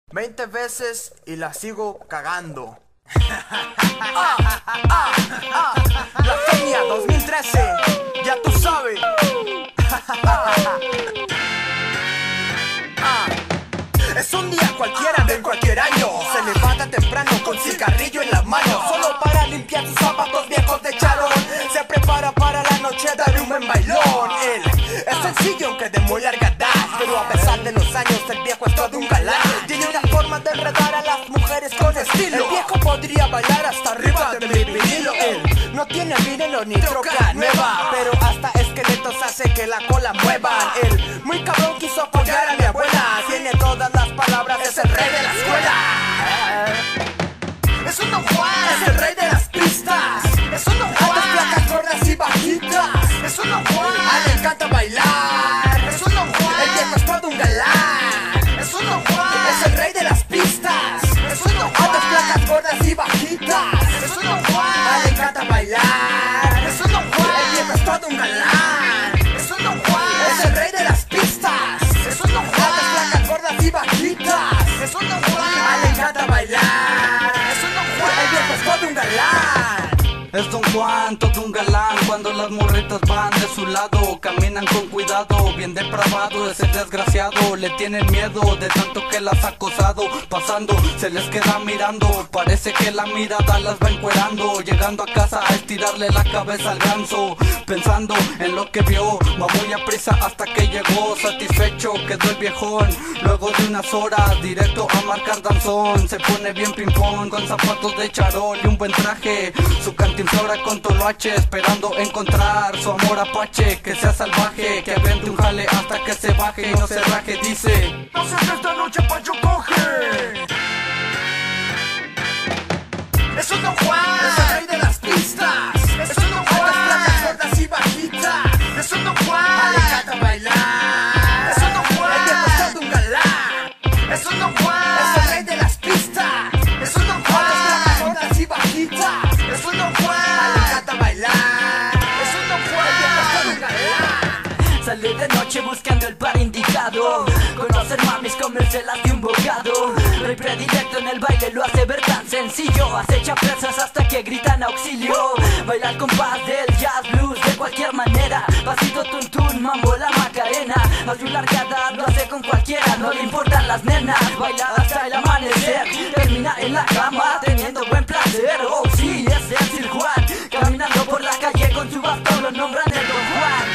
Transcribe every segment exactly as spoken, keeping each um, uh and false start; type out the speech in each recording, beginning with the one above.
veinte veces y la sigo cagando. ah, ah, ah, Blasfemia dos mil trece, ya tú sabes. ah. Es un día cualquiera de cualquier año. Se levanta temprano con cigarrillo en las manos, solo para limpiar sus zapatos viejos de charol. Se prepara para la noche de un buen bailón. Él es sencillo aunque de muy larga edad, pero a pesar de los años el viejo es todo un galán. Tiene una forma de enredar a las mujeres con estilo. El viejo podría bailar hasta arriba de mi vinilo. Él no tiene vinilo ni troca nueva, pero hasta esqueletos hace que la cola muevan. Él muy cabrón quiso apoyar a mi abuela. Tiene todas las palabras, es el rey de la escuela. Es un Don Juan, es el rey de las pistas. Es un Don Juan, anda placas gordas y bajitas. Es un Don Juan, a él le encanta bailar. Es un Don Juan, el viejo es todo un galán. Es un Don Juan, es el rey de las pistas. Es un Don Juan, anda placas gordas y bajitas. Es un Don Juan, a él le encanta bailar. Es un Don Juan, el viejo es todo un galán. Es un Don Juan, es el rey de las pistas. Es un Don Juan, anda placas gordas y bajitas. Es un Don Juan, a él le encanta bailar. Es un Don Juan, el viejo es todo un galán. Es Don Juan, todo un galán. Cuando las morritas van de su lado, caminan con cuidado, bien depravado. Ese desgraciado, le tienen miedo de tanto que las ha acosado. Pasando, se les queda mirando, parece que la mirada las va encuerando. Llegando a casa a estirarle la cabeza al ganso, pensando en lo que vio, va muy a prisa hasta que llegó. Satisfecho quedó el viejón, luego de unas horas directo a marcar danzón. Se pone bien ping pong con zapatos de charol y un buen traje, su cantinflora con toloache, esperando encontrar su amor apache. Que sea salvaje, que avente un jale hasta que se baje y no se raje. Dice: no sé que esta noche Pancho coge. Es un Don Juan, es el rey de las pistas. Es un Don Juan, anda placas gordas y bajitas. Es un Don Juan, a él le encanta bailar. Es un Don Juan, el viejo es todo un galán. Es un Don Juan, es el rey de las pistas. Es un Don Juan, anda placas gordas y bajitas. Es un Don Juan, a él le encanta bailar. Es un Don Juan, el viejo es todo un galán. Sale de noche buscando el par indicado, conocer mamis, comérselas de un bocado. Rey predilecto en el baile, lo hace ver tan sencillo. Acecha presas hasta que gritan auxilio. Baila al compás del jazz blues de cualquier manera. Pasito tun tun, mambo la macarena. A su largada lo hace con cualquiera, no le importan las nenas. Baila hasta el amanecer, termina en la cama teniendo buen placer. Oh sí, ese es Sir Juan, caminando por la calle con su bastón lo nombran el Don Juan.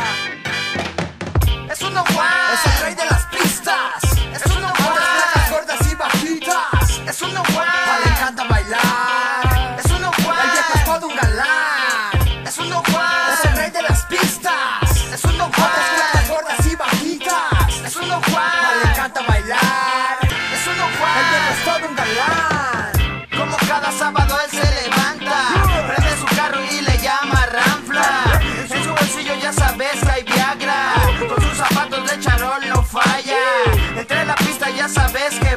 Es un Don Juan, es el rey de las pistas. Es un Don Juan, placas gordas y bajitas. Es un Don Juan, a él le encanta bailar. Es un Don Juan, el viejo es todo un galán. Es un Don Juan, es el rey de las pistas. Es un Don Juan, placas gordas y bajitas. Es un Don Juan, a él le encanta bailar. Es un Don Juan, el viejo es todo un galán. Como cada sábado él se levanta, prende su carro y le llama Ranfla. En su bolsillo ya sabes que hay Viagra, con sus zapatos de charol no falla. Entre la pista ya sabes que